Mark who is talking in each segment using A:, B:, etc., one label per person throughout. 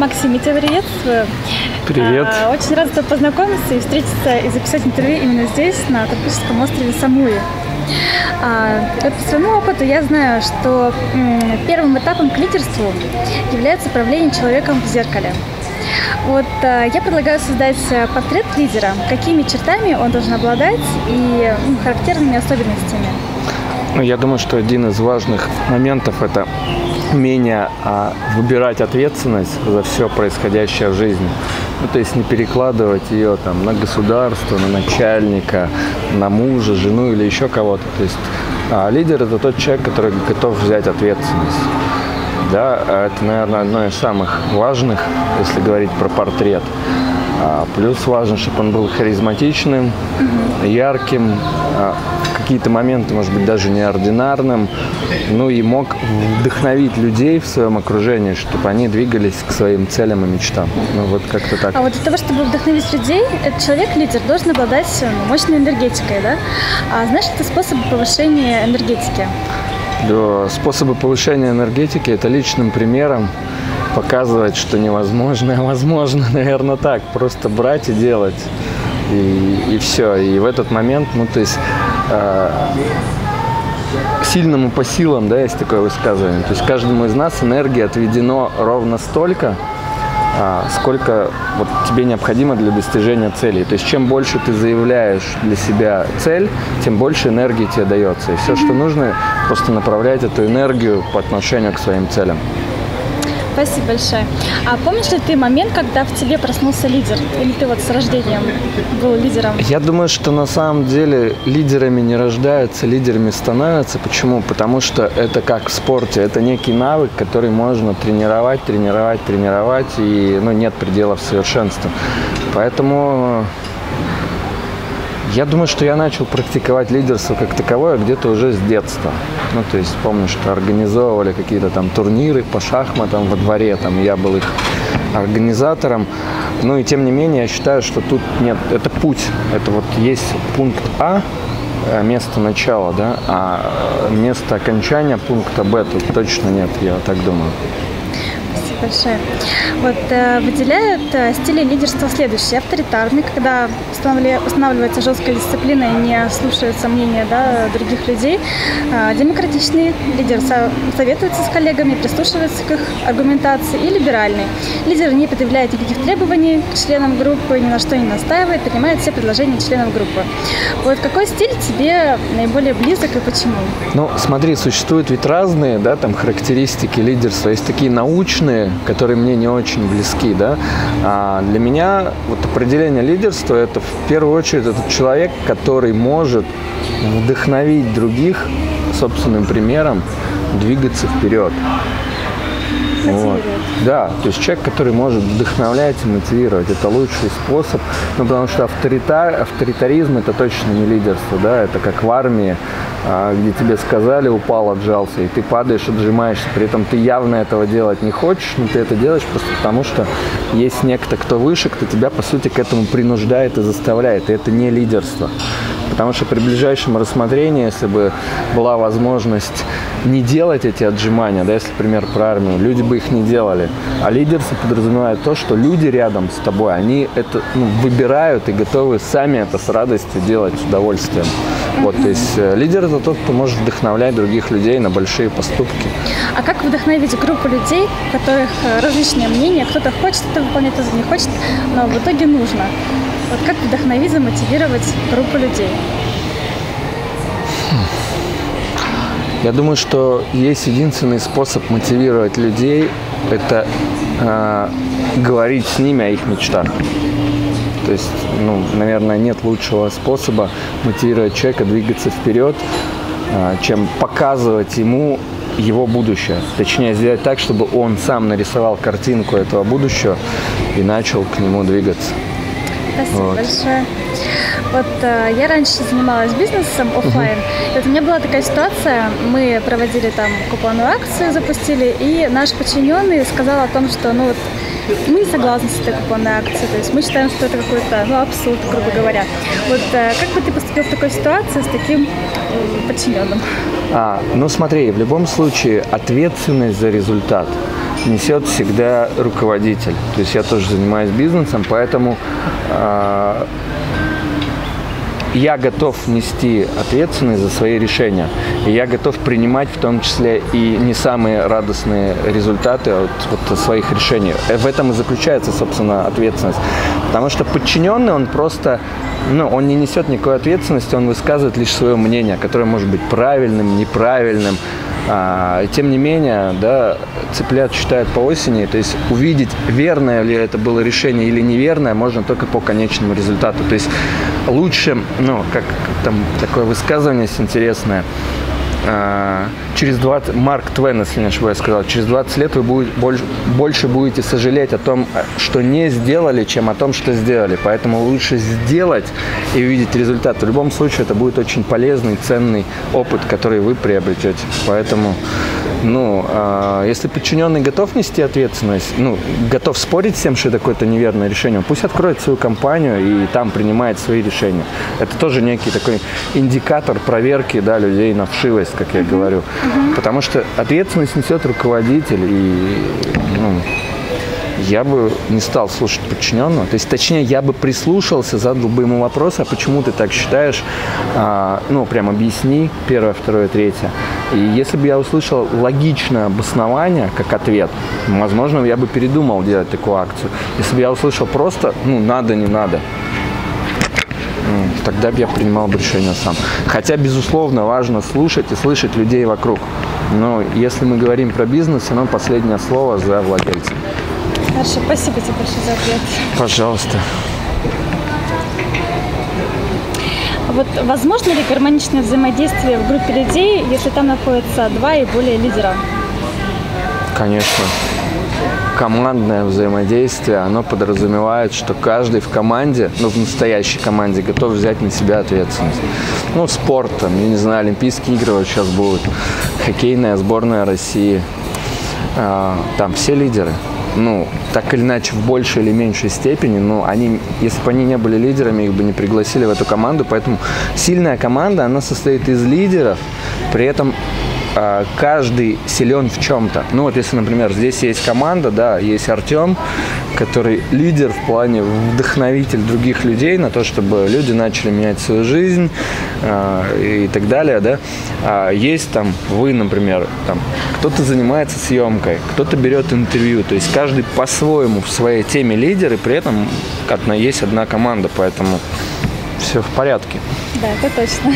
A: Максим, я тебя приветствую.
B: Привет.
A: Очень рада с тобой познакомиться и встретиться и записать интервью именно здесь, на тропическом острове Самуи. Вот по своему опыту я знаю, что первым этапом к лидерству является управление человеком в зеркале. Вот я предлагаю создать портрет лидера, какими чертами он должен обладать и характерными особенностями.
B: Я думаю, что один из важных моментов – это умение выбирать ответственность за все происходящее в жизни. То есть не перекладывать ее на государство, на начальника, на мужа, жену или еще кого-то. То есть лидер – это тот человек, который готов взять ответственность. Да, это, наверное, одно из самых важных, если говорить про портрет. Плюс важно, чтобы он был харизматичным, ярким, в какие-то моменты, может быть, даже неординарным, и мог вдохновить людей в своем окружении, чтобы они двигались к своим целям и мечтам. Вот как-то так.
A: А вот для того, чтобы вдохновить людей, этот человек-лидер должен обладать мощной энергетикой, да? А знаешь, это способы повышения энергетики?
B: Да, способы повышения энергетики – это личным примером показывать, что невозможно, а возможно, наверное, так. Просто брать и делать, и все. И в этот момент, сильному по силам, да, есть такое высказывание. То есть каждому из нас энергии отведено ровно столько, сколько тебе необходимо для достижения цели. То есть чем больше ты заявляешь для себя цель, тем больше энергии тебе дается. И все, что нужно, просто направлять эту энергию по отношению к своим целям.
A: Спасибо большое. А помнишь ли ты момент, когда в тебе проснулся лидер? Или ты с рождением был лидером?
B: Я думаю, что на самом деле лидерами не рождаются, лидерами становятся. Почему? Потому что это как в спорте. Это некий навык, который можно тренировать, и нет пределов совершенства. Поэтому я думаю, что я начал практиковать лидерство как таковое где-то уже с детства. То есть помню, что организовывали какие-то турниры по шахматам во дворе, я был их организатором. И тем не менее, я считаю, что тут нет, это путь. Это есть пункт А, место начала, да, а место окончания пункта Б тут точно нет, я так думаю.
A: Большое. Выделяют стили лидерства следующие. Авторитарный, когда устанавливается жесткая дисциплина и не слушаются мнения других людей. Демократичный лидер советуется с коллегами, прислушивается к их аргументации. И либеральный. Лидер не предъявляет никаких требований к членам группы, ни на что не настаивает, принимает все предложения членов группы. Какой стиль тебе наиболее близок и почему?
B: Смотри, существуют ведь разные, характеристики лидерства. Есть такие научные, которые мне не очень близки, да. А для меня определение лидерства – это в первую очередь этот человек, который может вдохновить других собственным примером двигаться вперед. Да, то есть человек, который может вдохновлять и мотивировать, это лучший способ, потому что авторитаризм это точно не лидерство, да, это как в армии, где тебе сказали, упал, отжался, и ты падаешь, отжимаешься, при этом ты явно этого делать не хочешь, но ты это делаешь просто потому, что есть некто, кто выше, кто тебя, по сути, к этому принуждает и заставляет, и это не лидерство. Потому что при ближайшем рассмотрении, если бы была возможность не делать эти отжимания, да, если, например, про армию, люди бы их не делали. А лидерство подразумевает то, что люди рядом с тобой, они это выбирают и готовы сами это с радостью делать, с удовольствием. То есть лидер – это тот, кто может вдохновлять других людей на большие поступки.
A: А как вдохновить группу людей, у которых различные мнения, кто-то хочет это выполнять, кто-то не хочет, но в итоге нужно? Как вдохновить, замотивировать группу людей?
B: Я думаю, что есть единственный способ мотивировать людей – это говорить с ними о их мечтах. То есть, наверное, нет лучшего способа мотивировать человека двигаться вперед, чем показывать ему его будущее. Точнее, сделать так, чтобы он сам нарисовал картинку этого будущего и начал к нему двигаться.
A: Спасибо большое. Я раньше занималась бизнесом офлайн. У меня была такая ситуация, мы проводили купонную акцию, запустили, и наш подчиненный сказал о том, что мы не согласны с этой купонной акцией, то есть мы считаем, что это какой-то абсурд, грубо говоря. Как бы ты поступил в такой ситуации с таким подчиненным?
B: Смотри, в любом случае ответственность за результат несет всегда руководитель. То есть я тоже занимаюсь бизнесом, поэтому я готов нести ответственность за свои решения. И я готов принимать в том числе и не самые радостные результаты от своих решений. В этом и заключается, собственно, ответственность. Потому что подчиненный, он просто, он не несет никакой ответственности, он высказывает лишь свое мнение, которое может быть правильным, неправильным. Тем не менее, да, цыплят считают по осени, то есть увидеть, верное ли это было решение или неверное, можно только по конечному результату. То есть лучше, как там такое высказывание интересное, через 20, Марк Твен, если не ошибаюсь, сказал, через 20 лет вы больше будете сожалеть о том, что не сделали, чем о том, что сделали. Поэтому лучше сделать и увидеть результат. В любом случае это будет очень полезный, ценный опыт, который вы приобретете. Поэтому, если подчиненный готов нести ответственность, готов спорить с тем, что это какое-то неверное решение, пусть откроет свою компанию и там принимает свои решения. Это тоже некий такой индикатор проверки, да, людей на вшивость, как я говорю. Потому что ответственность несет руководитель, и я бы не стал слушать подчиненного. То есть, точнее, я бы прислушался, задал бы ему вопрос, а почему ты так считаешь? Прям объясни, первое, второе, третье. И если бы я услышал логичное обоснование, как ответ, возможно, я бы передумал делать такую акцию. Если бы я услышал просто, надо, не надо, тогда бы я принимал бы решение сам. Хотя, безусловно, важно слушать и слышать людей вокруг. Но если мы говорим про бизнес, последнее слово за владельцем.
A: Хорошо, спасибо тебе большое за ответ.
B: Пожалуйста.
A: Вот возможно ли гармоничное взаимодействие в группе людей, если там находится 2 и более лидера?
B: Конечно. Командное взаимодействие, оно подразумевает, что каждый в команде, в настоящей команде, готов взять на себя ответственность. Спорт, Олимпийские игры вот сейчас будут, хоккейная сборная России, там все лидеры. Так или иначе, в большей или меньшей степени, если бы они не были лидерами, их бы не пригласили в эту команду. Поэтому сильная команда, она состоит из лидеров, при этом каждый силен в чем-то. Если, например, здесь есть команда, да, есть Артем, который лидер в плане вдохновитель других людей на то, чтобы люди начали менять свою жизнь и так далее, да. Есть там вы, например, кто-то занимается съемкой, кто-то берет интервью, то есть каждый по-своему в своей теме лидер, и при этом есть одна команда, поэтому все в порядке.
A: Да, это точно.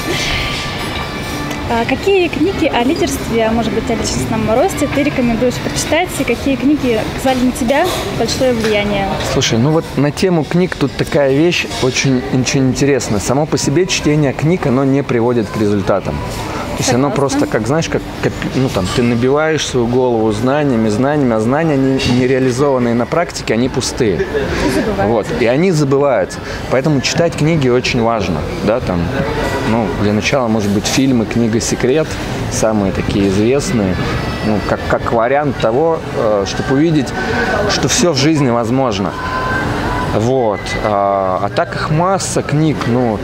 A: Какие книги о лидерстве, а может быть о личностном росте ты рекомендуешь прочитать, и какие книги оказали на тебя большое влияние?
B: Слушай, на тему книг тут такая вещь очень интересная. Само по себе чтение книг, оно не приводит к результатам. То есть оно просто, ты набиваешь свою голову знаниями, а знания, не реализованные на практике, они пустые. И они забываются. Поэтому читать книги очень важно. Да, для начала, может быть, фильмы, книга «Секрет», самые такие известные, как вариант того, чтобы увидеть, что все в жизни возможно. А так их масса книг,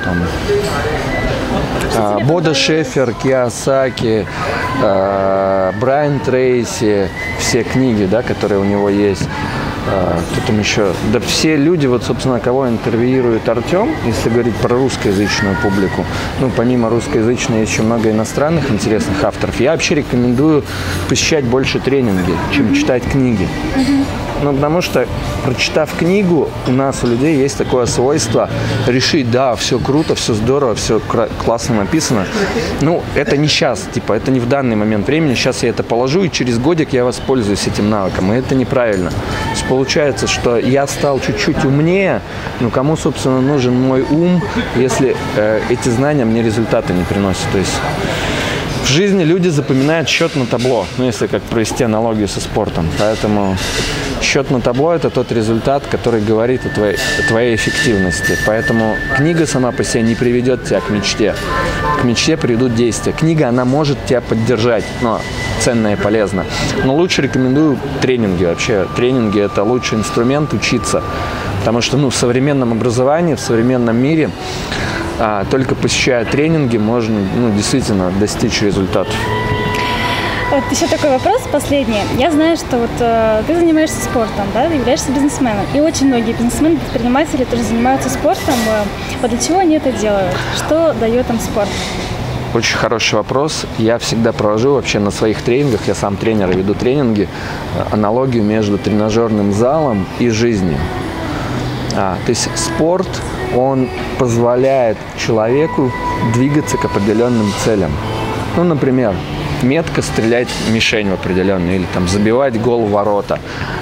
B: Бодо Шефер, Кийосаки, Брайан Трейси, все книги, да, которые у него есть. Кто там еще? Да все люди, собственно, кого интервьюирует Артем, если говорить про русскоязычную публику. Помимо русскоязычной есть еще много иностранных интересных авторов. Я вообще рекомендую посещать больше тренинги, чем читать книги. Потому что, прочитав книгу, у людей есть такое свойство решить, да, все круто, все здорово, все классно написано. Это не сейчас, это не в данный момент времени. Сейчас я это положу, и через годик я воспользуюсь этим навыком. И это неправильно. Получается, что я стал чуть-чуть умнее, кому, собственно, нужен мой ум, если эти знания мне результаты не приносят. То есть в жизни люди запоминают счет на табло, если как провести аналогию со спортом. Поэтому счет на табло – это тот результат, который говорит о твоей эффективности. Поэтому книга сама по себе не приведет тебя к мечте. К мечте приведут действия. Книга, она может тебя поддержать, но ценно и полезно. Но лучше рекомендую тренинги. Вообще, тренинги – это лучший инструмент учиться. Потому что в современном образовании, в современном мире только посещая тренинги можно действительно достичь результатов.
A: Вот еще такой вопрос последний. Я знаю, что вот ты занимаешься спортом, да, являешься бизнесменом. И очень многие бизнесмены, предприниматели тоже занимаются спортом. Вот для чего они это делают? Что дает им спорт?
B: Очень хороший вопрос. Я всегда провожу вообще на своих тренингах, я сам тренер и веду тренинги, аналогию между тренажерным залом и жизнью. То есть спорт, он позволяет человеку двигаться к определенным целям. Ну, например, метко стрелять в мишень в определенную или там забивать гол в ворота.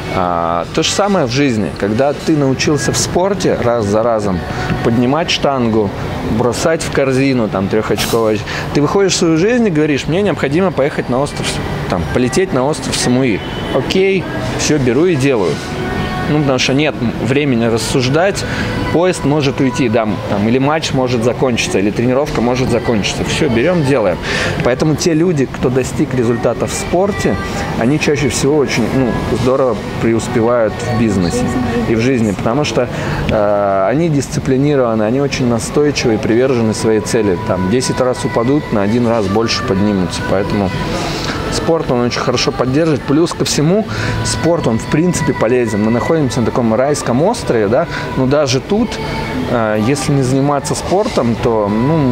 B: То же самое в жизни. Когда ты научился в спорте раз за разом поднимать штангу, бросать в корзину там трехочковую, ты выходишь в свою жизнь и говоришь: мне необходимо поехать на остров, там, полететь на остров Самуи. Окей, все, беру и делаю. Ну, потому что нет времени рассуждать, поезд может уйти, да, там, или матч может закончиться, или тренировка может закончиться. Все, берем, делаем. Поэтому те люди, кто достиг результата в спорте, они чаще всего очень здорово преуспевают в бизнесе и в жизни, потому что они дисциплинированы, они очень настойчивы и привержены своей цели. Там 10 раз упадут, на 1 раз больше поднимутся. Поэтому спорт, он очень хорошо поддерживает. Плюс ко всему, спорт, он в принципе полезен. Мы находимся на таком райском острове, да, но даже тут, если не заниматься спортом, то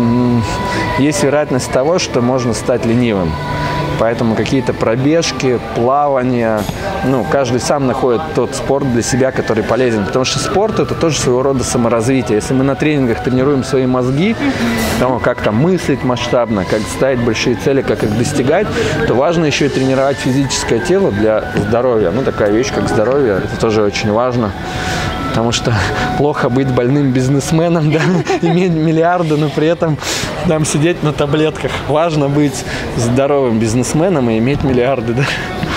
B: есть вероятность того, что можно стать ленивым. Поэтому какие-то пробежки, плавание, каждый сам находит тот спорт для себя, который полезен. Потому что спорт – это тоже своего рода саморазвитие. Если мы на тренингах тренируем свои мозги, как там мыслить масштабно, как ставить большие цели, как их достигать, то важно еще и тренировать физическое тело для здоровья. Такая вещь, как здоровье, это тоже очень важно. Потому что плохо быть больным бизнесменом, да, иметь миллиарды, но при этом там сидеть на таблетках. Важно быть здоровым бизнесменом и иметь миллиарды, да.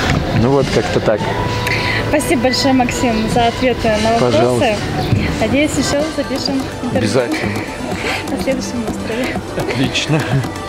B: Как-то так.
A: Спасибо большое, Максим, за ответы на вопросы.
B: Пожалуйста.
A: Надеюсь, еще запишем интервью.
B: Обязательно.
A: На следующем острове.
B: Отлично.